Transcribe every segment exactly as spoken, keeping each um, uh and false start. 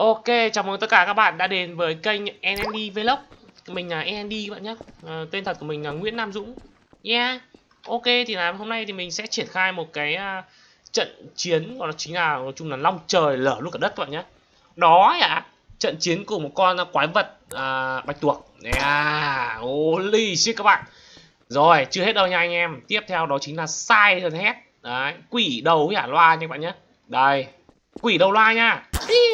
Ok, chào mừng tất cả các bạn đã đến với kênh en en đê Vlog. Mình là en en đê các bạn nhé. À, tên thật của mình là Nguyễn Nam Dũng. Yeah. Ok, thì là hôm nay thì mình sẽ triển khai một cái uh, trận chiến, gọi là chính là nói chung là long trời lở luôn cả đất các bạn nhé. Đó ạ, trận chiến của một con quái vật uh, bạch tuộc. Yeah, holy shit các bạn. Rồi, chưa hết đâu nha anh em. Tiếp theo đó chính là Siren Head. Đấy, quỷ đầu hả loa nha các bạn nhé. Đây, quỷ đầu loa nha.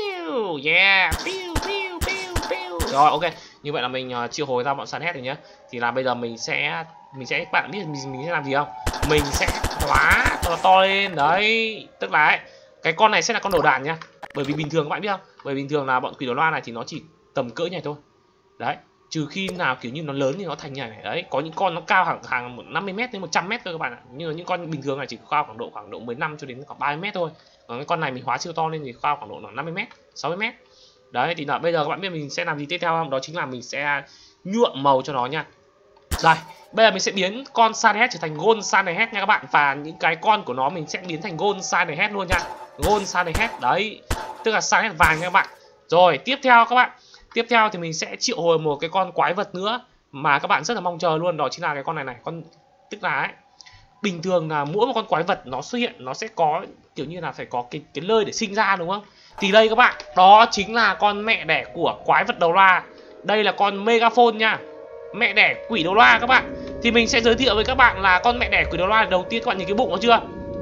Yeah, pew, pew, pew, pew. Rồi ok, như vậy là mình uh, triệu hồi ra bọn săn hết rồi nhé. Thì là bây giờ mình sẽ mình sẽ các bạn biết mình, mình sẽ làm gì không? Mình sẽ hóa cho nó to lên đấy, tức là ấy, cái con này sẽ là con đầu đàn nhá. Bởi vì bình thường các bạn biết không? Bởi vì bình thường là bọn quỷ đầu loa này thì nó chỉ tầm cỡ như này thôi. Đấy, trừ khi nào kiểu như nó lớn thì nó thành như này. Đấy, có những con nó cao hàng hàng năm mươi mét đến một trăm mét thôi các bạn ạ. Nhưng mà những con bình thường này chỉ cao khoảng độ khoảng độ mười lăm cho đến khoảng ba mươi mét thôi. Còn cái con này mình hóa siêu to lên thì cao khoảng độ năm mươi mét, sáu mươi mét. Đấy, thì là bây giờ các bạn biết mình sẽ làm gì tiếp theo không? Đó chính là mình sẽ nhuộm màu cho nó nha. Đây, bây giờ mình sẽ biến con Siren trở thành Gold Siren nha các bạn. Và những cái con của nó mình sẽ biến thành Gold Siren luôn nha. Gold Siren đấy, tức là Siren vàng nha các bạn. Rồi, tiếp theo các bạn, tiếp theo thì mình sẽ triệu hồi một cái con quái vật nữa mà các bạn rất là mong chờ luôn, đó chính là cái con này này, con tức là ấy, bình thường là mỗi một con quái vật nó xuất hiện nó sẽ có kiểu như là phải có cái cái nơi để sinh ra đúng không? Thì đây các bạn, đó chính là con mẹ đẻ của quái vật đầu loa. Đây là con Megaphone nha, mẹ đẻ quỷ đầu loa các bạn. Thì mình sẽ giới thiệu với các bạn là con mẹ đẻ quỷ đầu loa đầu tiên, các bạn nhìn cái bụng nó chưa?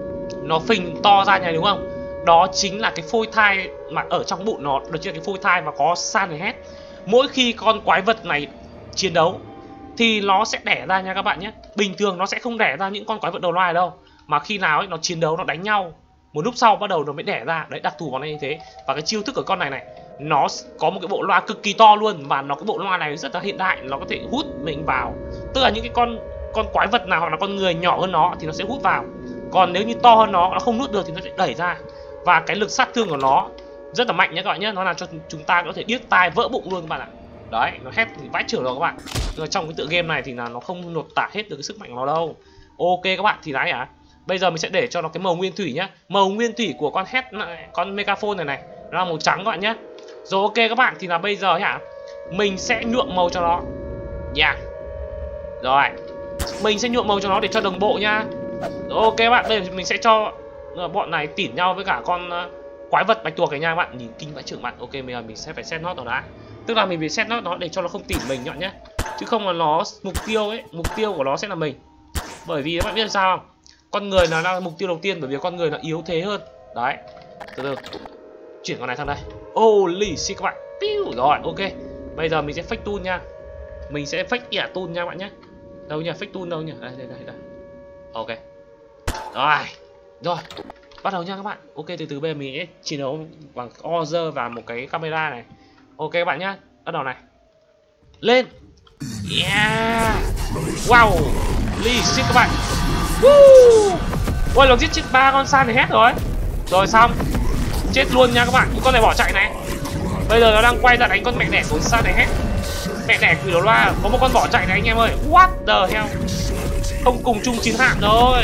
Nó phình to ra này đúng không? Đó chính là cái phôi thai mà ở trong bụng nó, đó chính là cái phôi thai mà có Siren Head. Mỗi khi con quái vật này chiến đấu thì nó sẽ đẻ ra nha các bạn nhé. Bình thường nó sẽ không đẻ ra những con quái vật đầu loa đâu, mà khi nào ấy nó chiến đấu, nó đánh nhau, một lúc sau bắt đầu nó mới đẻ ra. Đấy, đặc thù của nó như thế. Và cái chiêu thức của con này này, nó có một cái bộ loa cực kỳ to luôn. Và nó cái bộ loa này rất là hiện đại, nó có thể hút mình vào. Tức là những cái con con quái vật nào hoặc là con người nhỏ hơn nó thì nó sẽ hút vào. Còn nếu như to hơn nó, nó không nuốt được thì nó sẽ đẩy ra. Và cái lực sát thương của nó rất là mạnh nhé các bạn nhé. Nó làm cho chúng ta có thể điếc tai vỡ bụng luôn các bạn ạ. Đấy, nó hét thì vãi chưởng rồi các bạn. Nhưng mà trong cái tựa game này thì là nó không lột tả hết được cái sức mạnh của nó đâu. Ok các bạn, thì đấy à, bây giờ mình sẽ để cho nó cái màu nguyên thủy nhá. Màu nguyên thủy của con head này, con Megaphone này này, nó là màu trắng các bạn nhé. Rồi ok các bạn, thì là bây giờ hả, mình sẽ nhuộm màu cho nó. Yeah. Rồi, mình sẽ nhuộm màu cho nó để cho đồng bộ nha. Rồi, ok các bạn, bây giờ mình sẽ cho bọn này tỉn nhau với cả con uh, quái vật bạch tuộc này nha các bạn. Nhìn kinh vãi chưởng bạn. Ok, bây giờ mình sẽ phải set nó đã. Tức là mình phải set nó để cho nó không tỉn mình nhọn nhé. Chứ không là nó mục tiêu ấy, mục tiêu của nó sẽ là mình. Bởi vì các bạn biết sao không? Con người nó là mục tiêu đầu tiên, bởi vì con người nó yếu thế hơn. Đấy. Từ từ. Chuyển con này sang đây. Holy shit các bạn. Rồi, ok. Bây giờ mình sẽ fake tool nha. Mình sẽ fake ỉa tool nha các bạn nhé. Đâu nhỉ? Fake tool đâu nhỉ? Đây đây đây đây. Ok. Rồi. Rồi. Bắt đầu nha các bạn. Ok, từ từ bây giờ mình sẽ chiến đấu bằng Ozer và một cái camera này. Ok các bạn nhá. Bắt đầu này. Lên. Yeah. Wow. Holy shit các bạn. Woo. Ôi, nó giết chết ba con Siren Head rồi. Rồi xong. Chết luôn nha các bạn. Con này bỏ chạy này. Bây giờ nó đang quay ra đánh con mẹ đẻ của Siren Head. Mẹ đẻ quỷ đầu loa. Có một con bỏ chạy này anh em ơi. What the hell. Không cùng chung chiến hạm rồi.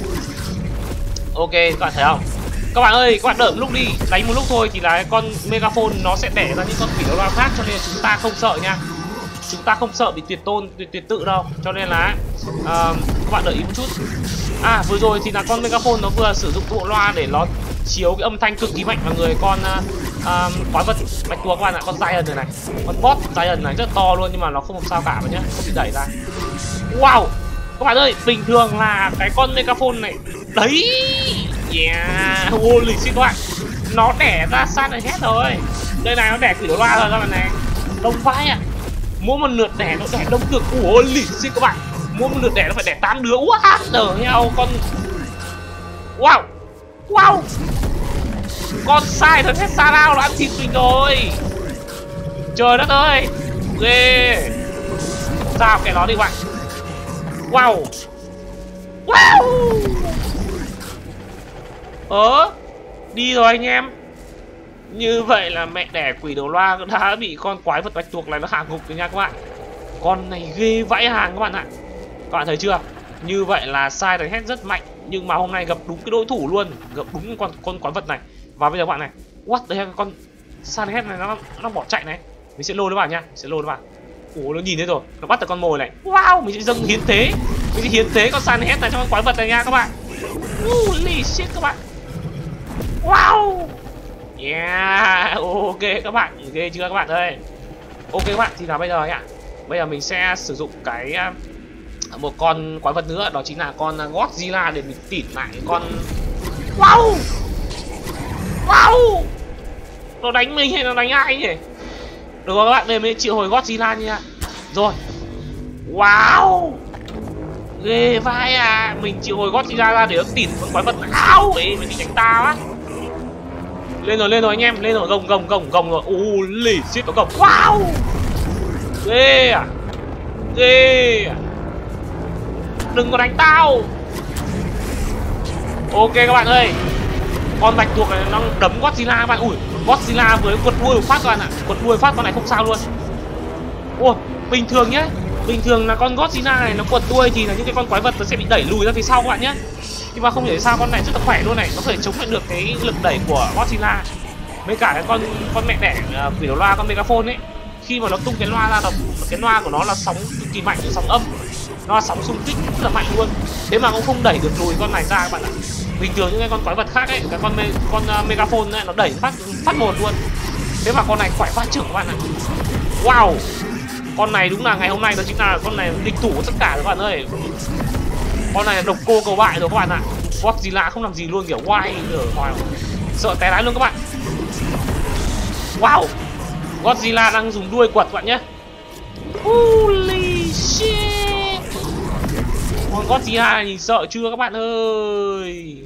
Ok, các bạn thấy không? Các bạn ơi, các bạn đợi một lúc đi. Đánh một lúc thôi thì là con Megaphone nó sẽ đẻ ra những con quỷ đầu loa khác. Cho nên là chúng ta không sợ nha. Chúng ta không sợ bị tuyệt tôn, tuyệt, tuyệt tự đâu. Cho nên là uh, các bạn đợi ý một chút. À, vừa rồi thì là con Megaphone nó vừa sử dụng bộ loa để nó chiếu cái âm thanh cực kỳ mạnh vào người con uh, uh, quái vật bạch tuộc các bạn ạ. Con Giant này này, con boss Giant này rất to luôn, nhưng mà nó không sao cả mà nhá, không bị đẩy ra. Wow, các bạn ơi, bình thường là cái con Megaphone này đấy. Yeah, holy shit các bạn, nó đẻ ra Siren Head rồi. Đây này, nó đẻ quỷ đầu loa rồi các bạn này. Đông vãi ạ. Mỗi một lượt đẻ nó đẻ đông cực. Holy shit các bạn, mỗi một lượt đẻ nó phải đẻ tám đứa. What the hell. Con wow, wow, con Siren Head Sarao nó ăn thịt mình rồi. Trời đất ơi, ghê. Sao cái nó đi bạn. Wow, wow. Ờ, đi rồi anh em. Như vậy là mẹ đẻ quỷ đầu loa đã bị con quái vật bạch tuộc này nó hạ gục rồi nha các bạn. Con này ghê vãi hàng các bạn ạ. Các bạn thấy chưa? Như vậy là Siren Head rất mạnh, nhưng mà hôm nay gặp đúng cái đối thủ luôn, gặp đúng con con quái vật này. Và bây giờ các bạn này, what the hell, con Sunhead này nó nó bỏ chạy này. Mình sẽ lôi nó vào nha, mình sẽ lôi nó vào. Ủa nó nhìn thấy rồi, nó bắt được con mồi này. Wow, mình sẽ dâng hiến tế. Mình sẽ hiến tế con Sunhead này cho con quái vật này nha các bạn. Holy shit các bạn. Wow. Yeah, ok các bạn, ghê chưa các bạn ơi. Ok các bạn, thì là bây giờ ấy ạ. Bây giờ mình sẽ sử dụng cái một con quái vật nữa, đó chính là con Godzilla để mình tỉn lại con. Wow. Wow. Nó đánh mình hay nó đánh ai nhỉ? Được rồi các bạn, đây mình triệu hồi Godzilla nha. Rồi. Wow. Ghê vai à, mình triệu hồi Godzilla ra để nó tỉn con quái vật. Áo ấy, mình bị đánh ta quá. Lên rồi, lên rồi anh em, lên rồi, gồng gồng gồng gồng rồi. Holy shit, nó gồng. Wow. Ghê à. Ghê à. Đừng có đánh tao. Ok các bạn ơi. Con bạch tuộc này nó đấm Godzilla các bạn. Ui, Godzilla với quật đuôi phát các bạn ạ. Quật đuôi phát con này không sao luôn. Ui, bình thường nhé. Bình thường là con Godzilla này nó quật đuôi thì là những cái con quái vật nó sẽ bị đẩy lùi ra phía sau các bạn nhé. Nhưng mà không hiểu sao con này rất là khỏe luôn này, nó có thể chống lại được cái lực đẩy của Godzilla. Với cả cái con con mẹ đẻ uh, quỷ đầu loa, con Megaphone ấy, khi mà nó tung cái loa ra là cái loa của nó là sóng cực kỳ mạnh, sóng âm, nó là sóng xung kích rất là mạnh luôn. Thế mà cũng không đẩy được lùi con này ra các bạn ạ. Bình thường những cái con quái vật khác ấy, cái con me, con uh, Megaphone ấy, nó đẩy phát phát một luôn. Thế mà con này khỏe phát trưởng các bạn ạ. Wow, con này đúng là ngày hôm nay đó chính là con này địch thủ của tất cả các bạn ơi. Con này là độc cô cầu bại rồi các bạn ạ. Godzilla không làm gì luôn, kiểu quay ở ngoài sợ té đái luôn các bạn. Wow, Godzilla đang dùng đuôi quật các bạn nhé. Holy shit. Con Godzilla này nhìn sợ chưa các bạn ơi.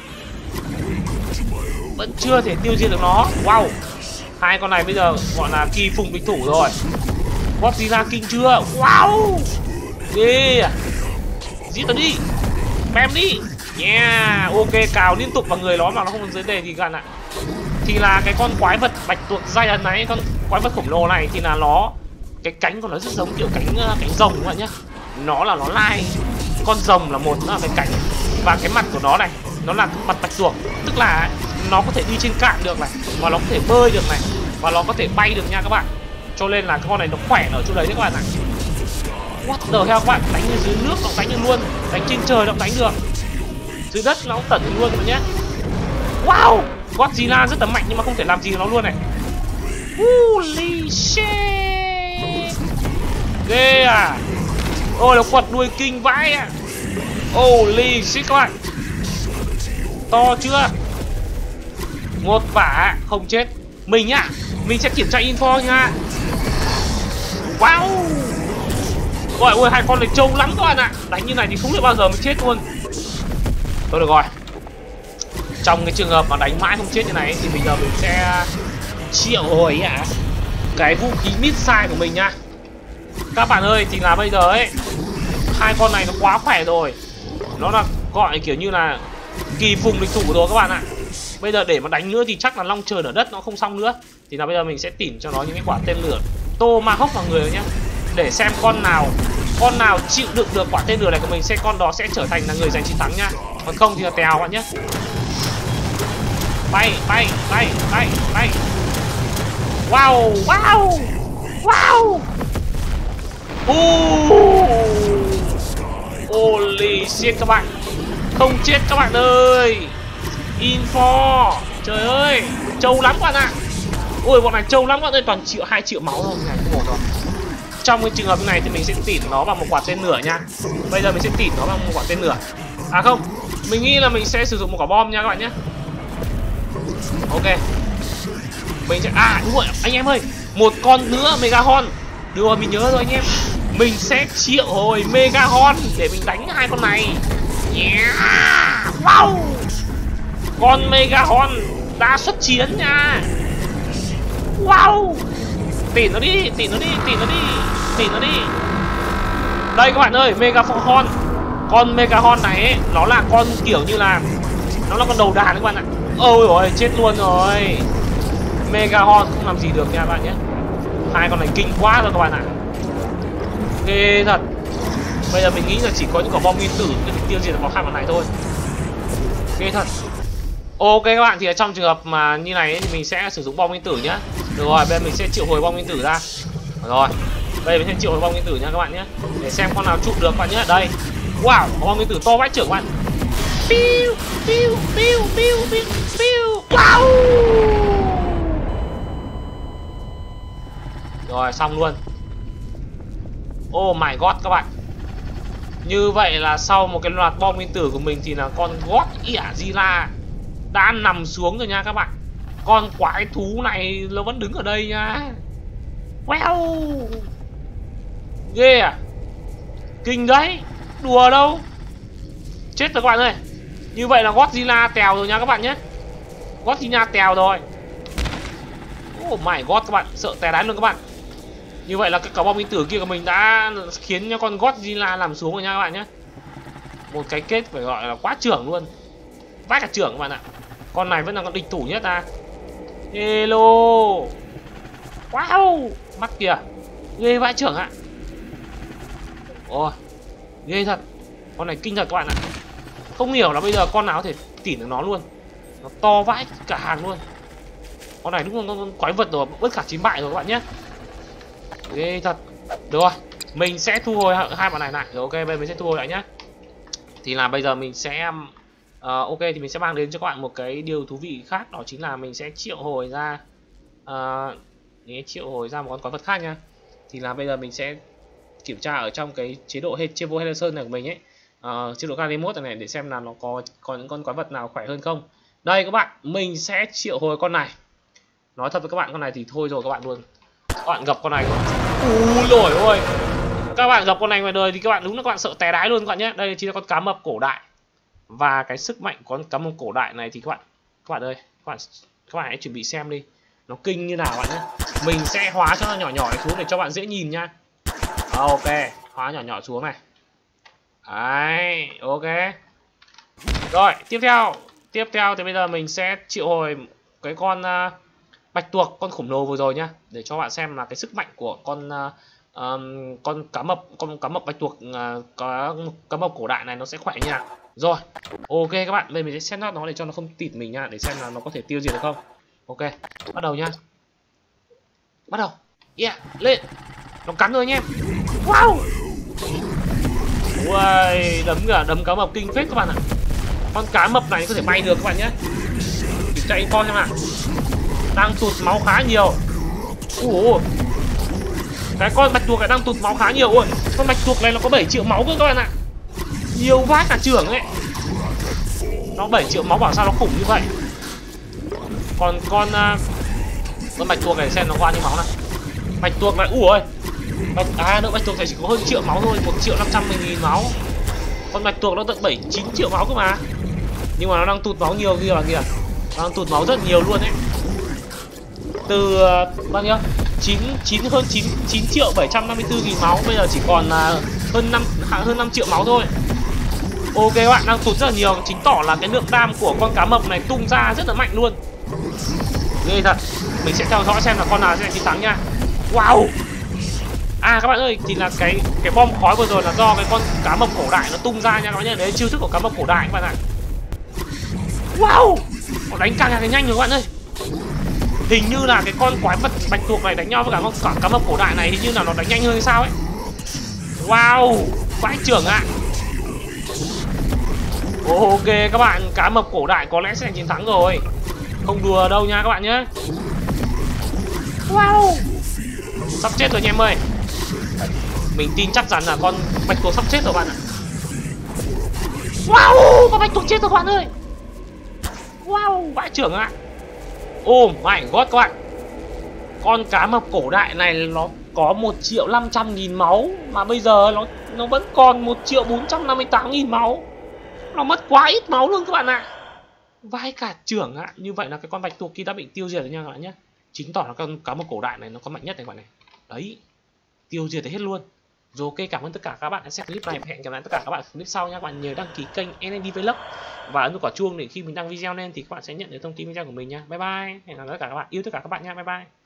Vẫn chưa thể tiêu diệt được nó. Wow, hai con này bây giờ gọi là kỳ phùng địch thủ rồi. Godzilla kinh chưa. Wow, ghê à. Giết nó đi, bem đi. Yeah, ok, cào liên tục vào người nó mà nó không dưới đề thì gần ạ. Thì là cái con quái vật bạch tuộc giant này, con quái vật khổng lồ này thì là nó, cái cánh của nó rất giống kiểu cánh cánh rồng các bạn nhé. Nó là nó lai, con rồng là một, nó là cái cánh, và cái mặt của nó này, nó là mặt bạch tuộc, tức là nó có thể đi trên cạn được này, và nó có thể bơi được này, và nó có thể bay được nha các bạn. Cho nên là cái con này nó khỏe ở chỗ đấy đấy các bạn ạ. What the hell các bạn, đánh ở dưới nước nó đánh được luôn, đánh trên trời nó cũng đánh được, dưới đất nó cũng tẩn được luôn các bạn nhé. Wow, Godzilla rất là mạnh nhưng mà không thể làm gì nó luôn này. Holy shit. Ghê à. Ôi nó quật đuôi kinh vãi à. Holy shit các bạn. To chưa. Một vả không chết. Mình nhá, mình sẽ kiểm tra info nha. Wow. Ôi ôi, hai con này trâu lắm các bạn ạ. Đánh như này thì không được bao giờ mình chết luôn. Thôi được rồi. Trong cái trường hợp mà đánh mãi không chết như này thì bây giờ mình sẽ triệu hồi ạ, cái vũ khí missile của mình nha. Các bạn ơi, thì là bây giờ ấy, hai con này nó quá khỏe rồi. Nó là gọi kiểu như là kỳ phùng địch thủ rồi các bạn ạ. Bây giờ để mà đánh nữa thì chắc là long trời nở đất nó không xong nữa. Thì là bây giờ mình sẽ tỉn cho nó những cái quả tên lửa Tomahawk vào người nhá, để xem con nào con nào chịu đựng được quả tên lửa này của mình, sẽ con đó sẽ trở thành là người giành chiến thắng nha. Còn không thì là tèo bạn nhé. Bay bay bay bay bay. Wow wow wow. uh. Holy shit các bạn, không chết các bạn ơi. Info, trời ơi, trâu lắm các bạn ạ. Ôi bọn này trâu lắm các bạn ơi, toàn triệu hai triệu máu thôi, này không ổn rồi. Trong cái trường hợp này thì mình sẽ tỉn nó bằng một quả tên lửa nha. Bây giờ mình sẽ tỉn nó bằng một quả tên lửa. À không, mình nghĩ là mình sẽ sử dụng một quả bom nha các bạn nhé. Ok, mình sẽ, à đúng rồi anh em ơi, một con nữa Megahorn. Được rồi, mình nhớ rồi anh em. Mình sẽ triệu hồi Megahorn để mình đánh hai con này. Yeah. Wow, con Megahorn đã xuất chiến nha. Wow, tỉn nó đi, tỉn nó đi, tỉn nó đi, tỉn nó đi. Đây các bạn ơi, Megahorn. Con Megahorn này ấy, nó là con kiểu như là, nó là con đầu đàn các bạn ạ. Ôi ôi, chết luôn rồi. Megahorn không làm gì được nha các bạn nhé. Hai con này kinh quá rồi các bạn ạ. Ghê thật. Bây giờ mình nghĩ là chỉ có những quả bom nguyên tử để mình tiêu diệt được vào hai con này thôi. Ghê thật. Ok các bạn, thì ở trong trường hợp mà như này ấy, thì mình sẽ sử dụng bom nguyên tử nhá. Được rồi, bây giờ mình sẽ triệu hồi bom nguyên tử ra. Rồi, đây mình sẽ triệu hồi bom nguyên tử nha các bạn nhé, để xem con nào trụ được các bạn nhé. Đây, wow, bom nguyên tử to vãi chưởng các bạn. Piu piu piu piu piu piu. Wow. Rồi xong luôn. Oh my god các bạn. Như vậy là sau một cái loạt bom nguyên tử của mình thì là con Godzilla đã nằm xuống rồi nha các bạn. Con quái thú này nó vẫn đứng ở đây nha. Wow, ghê à, kinh đấy, đùa đâu. Chết rồi các bạn ơi. Như vậy là Godzilla tèo rồi nha các bạn nhé. Godzilla tèo rồi. Oh my god các bạn, sợ tè đái luôn các bạn. Như vậy là cái quả bom nguyên tử kia của mình đã khiến cho con Godzilla nằm xuống rồi nha các bạn nhé. Một cái kết phải gọi là quá trưởng luôn, vãi cả trưởng các bạn ạ. Con này vẫn là con địch thủ nhất à. Hello. Wow, mắt kìa, ghê vãi trưởng ạ. Ôi, ghê thật. Con này kinh thật các bạn ạ. Không hiểu là bây giờ con nào có thể tỉn được nó luôn. Nó to vãi cả hàng luôn. Con này đúng là con quái vật rồi, bất khả chiến bại rồi các bạn nhé. Ghê thật. Được rồi, mình sẽ thu hồi hai bạn này lại. Rồi ok, bây giờ mình sẽ thu hồi lại nhá. Thì là bây giờ mình sẽ uh, ok thì mình sẽ mang đến cho các bạn một cái điều thú vị khác, đó chính là mình sẽ triệu hồi ra uh, triệu hồi ra một con quái vật khác nha. Thì là bây giờ mình sẽ kiểm tra ở trong cái chế độ Chevo Henderson này của mình ấy, uh, chế độ hai mươi mốt này, này để xem là nó có có những con quái vật nào khỏe hơn không. Đây các bạn, mình sẽ triệu hồi con này. Nói thật với các bạn, con này thì thôi rồi các bạn luôn. Các bạn gặp con này, ui lồi ôi, các bạn gặp con này ngoài đời thì các bạn đúng là các bạn sợ té đái luôn các bạn nhé. Đây chính là con cá mập cổ đại. Và cái sức mạnh của con cá mập cổ đại này thì các bạn các bạn ơi, các bạn các bạn hãy chuẩn bị xem đi, nó kinh như nào các bạn nhé. Mình sẽ hóa cho nó nhỏ nhỏ xuống để cho bạn dễ nhìn nha. Ok, hóa nhỏ nhỏ xuống này. Đấy, ok. Rồi, tiếp theo tiếp theo thì bây giờ mình sẽ triệu hồi cái con uh, bạch tuộc, con khổng lồ vừa rồi nhá, để cho bạn xem là cái sức mạnh của con uh, um, con cá mập con cá mập bạch tuộc uh, có cá mập cổ đại này nó sẽ khỏe như nào. Rồi, ok các bạn, bây giờ mình sẽ set nó để cho nó không tịt mình nha, để xem là nó có thể tiêu diệt được không. Ok, bắt đầu nhá. Bắt đầu. Yeah, lên. Nó cắn rồi anh em. Wow. Ui, đấm cả đấm cá mập kinh phết các bạn ạ. Con cá mập này có thể bay được các bạn nhé. Kiểm tra con xem nào. Đang tụt máu khá nhiều. Ủa, cái con bạch tuộc này đang tụt máu khá nhiều. Ui, con bạch tuộc này nó có bảy triệu máu cơ các bạn ạ. Nhiều vãi cả trưởng ấy. Nó bảy triệu máu, bảo sao nó khủng như vậy. Còn con uh, con bạch tuộc này xem nó qua như máu này. Bạch tuộc này, ui, bạch, à nữa bạch tuộc này chỉ có hơn triệu máu thôi, một triệu năm trăm mười nghìn máu. Con bạch tuộc nó tận bảy chín triệu máu cơ mà. Nhưng mà nó đang tụt máu nhiều kia là kìa. Nó đang tụt máu rất nhiều luôn đấy. Từ uh, bao nhiêu? chín chín hơn chín chín triệu bảy trăm năm mươi tư nghìn máu, bây giờ chỉ còn uh, hơn năm hơn năm triệu máu thôi. Ok các bạn, đang tụt rất là nhiều, chính tỏ là cái lượng đam của con cá mập này tung ra rất là mạnh luôn. Ghê thật. Mình sẽ theo dõi xem là con nào sẽ chiến thắng nha. Wow. À các bạn ơi, thì là cái cái bom khói vừa rồi là do cái con cá mập cổ đại nó tung ra nha các bạn nhé. Đấy, chiêu thức của cá mập cổ đại các bạn ạ. Wow, nó đánh càng ngày càng nhanh rồi các bạn ơi. Hình như là cái con quái vật bạch tuộc này đánh nhau với cả con cả cá mập cổ đại này, hình như là nó đánh nhanh hơn hay sao ấy. Wow, vãi trưởng ạ. Ok các bạn, cá mập cổ đại có lẽ sẽ chiến thắng rồi. Không đùa đâu nha các bạn nhé. Wow, sắp chết rồi anh em ơi. Mình tin chắc chắn là con bạch tuộc sắp chết rồi bạn ạ. Wow, con bạch tuộc chết rồi các bạn ơi. Wow, vãi trưởng ạ. Oh my god các bạn. Con cá mập cổ đại này nó có một triệu năm trăm nghìn máu, mà bây giờ nó nó vẫn còn một triệu bốn trăm năm mươi tám nghìn máu. Nó mất quá ít máu luôn các bạn ạ. Vãi cả trưởng ạ. Như vậy là cái con bạch tuộc kia đã bị tiêu diệt rồi nha các bạn nhé. Chính tỏ là con cá mập cổ đại này nó có mạnh nhất này các bạn này. Đấy, tiêu diệt hết luôn. Rồi ok, cảm ơn tất cả các bạn đã xem clip này. Hẹn gặp lại tất cả các bạn clip sau nha. Các bạn nhớ đăng ký kênh en en đê Vlog và ấn vào quả chuông để khi mình đăng video lên thì các bạn sẽ nhận được thông tin video của mình nha. Bye bye. Hẹn gặp lại tất cả các bạn. Yêu tất cả các bạn nha. Bye bye.